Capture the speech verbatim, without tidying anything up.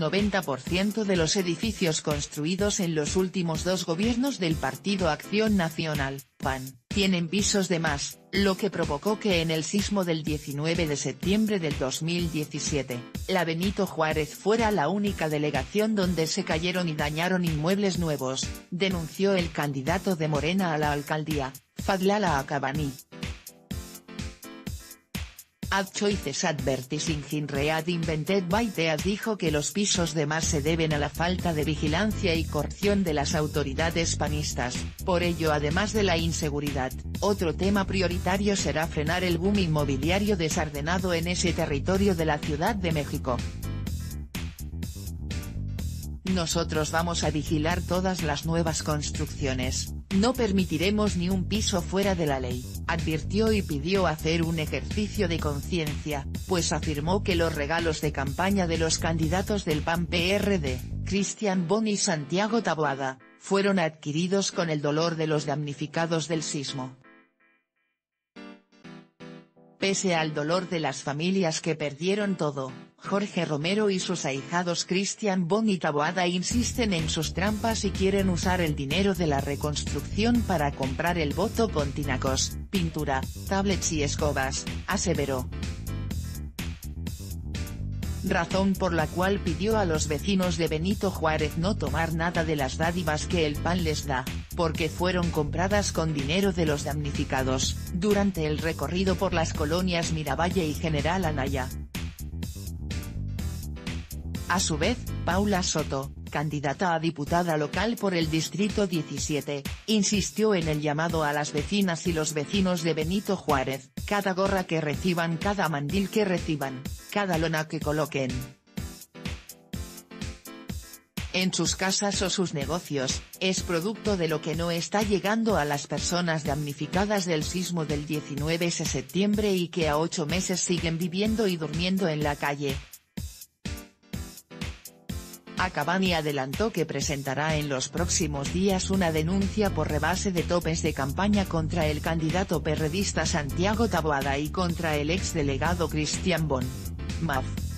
noventa por ciento de los edificios construidos en los últimos dos gobiernos del Partido Acción Nacional, P A N, tienen pisos de más, lo que provocó que en el sismo del diecinueve de septiembre del dos mil diecisiete, la Benito Juárez fuera la única delegación donde se cayeron y dañaron inmuebles nuevos, denunció el candidato de Morena a la alcaldía, Fadlallah Akabani. Ad choices advertising in read invented by Teas dijo que los pisos de más se deben a la falta de vigilancia y coerción de las autoridades panistas, por ello además de la inseguridad, otro tema prioritario será frenar el boom inmobiliario desordenado en ese territorio de la Ciudad de México. Nosotros vamos a vigilar todas las nuevas construcciones, no permitiremos ni un piso fuera de la ley, advirtió y pidió hacer un ejercicio de conciencia, pues afirmó que los regalos de campaña de los candidatos del P A N P R D, Cristian Bon y Santiago Taboada, fueron adquiridos con el dolor de los damnificados del sismo. Pese al dolor de las familias que perdieron todo, Jorge Romero y sus ahijados Cristian Bon y Taboada insisten en sus trampas y quieren usar el dinero de la reconstrucción para comprar el voto con tinacos, pintura, tablets y escobas, aseveró. Razón por la cual pidió a los vecinos de Benito Juárez no tomar nada de las dádivas que el P A N les da, porque fueron compradas con dinero de los damnificados, durante el recorrido por las colonias Miravalle y General Anaya. A su vez, Paula Soto, candidata a diputada local por el Distrito diecisiete, insistió en el llamado a las vecinas y los vecinos de Benito Juárez, cada gorra que reciban, cada mandil que reciban, cada lona que coloquen en sus casas o sus negocios, es producto de lo que no está llegando a las personas damnificadas del sismo del diecinueve de septiembre y que a ocho meses siguen viviendo y durmiendo en la calle. Akabani adelantó que presentará en los próximos días una denuncia por rebase de topes de campaña contra el candidato perredista Santiago Taboada y contra el exdelegado Cristian Bon. M A F.